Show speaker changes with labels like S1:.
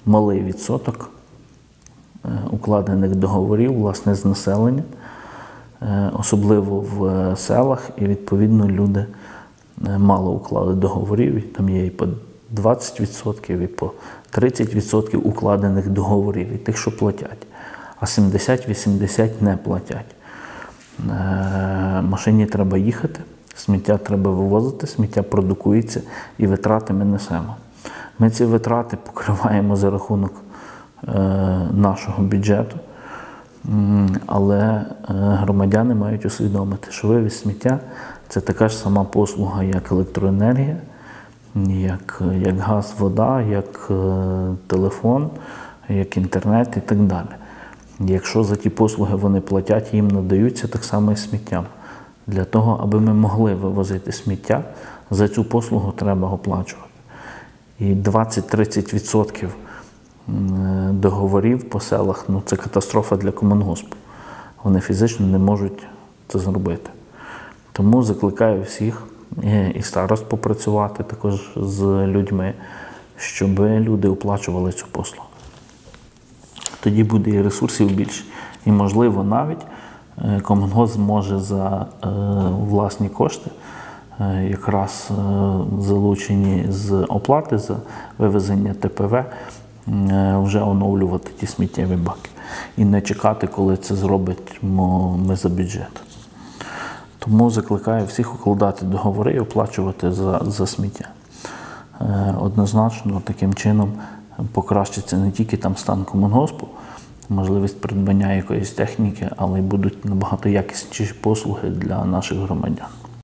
S1: малий відсоток укладених договорів, власне, з населення, особливо в селах, і, відповідно, люди мало уклали договорів, і там є і по 20%, і по 30% укладених договорів, і тих, що платять, а 70-80% не платять. Машині треба їхати, сміття треба вивозити, сміття продукується і витрати ми несемо. Ми ці витрати покриваємо за рахунок нашого бюджету, але громадяни мають усвідомити, що вивіз сміття – це така ж сама послуга, як електроенергія, як газ, вода, як телефон, як інтернет і так далі. Якщо за ті послуги вони платять, їм надаються так само і сміттям. Для того, аби ми могли вивозити сміття, за цю послугу треба оплачувати. І 20-30% договорів по селах, ну, це катастрофа для комунгоспу. Вони фізично не можуть це зробити. Тому закликаю всіх, і старост попрацювати також з людьми, щоб люди оплачували цю послугу. Тоді буде і ресурсів більше. І, можливо, навіть комунгосп зможе за власні кошти, якраз залучені з оплати за вивезення ТПВ, вже оновлювати ті сміттєві баки. І не чекати, коли це зробимо ми за бюджет. Тому закликаю всіх укладати договори і оплачувати за сміття. Однозначно, таким чином покращиться не тільки там стан комунгоспу, можливість придбання якоїсь техніки, але й будуть набагато якісніші послуги для наших громадян.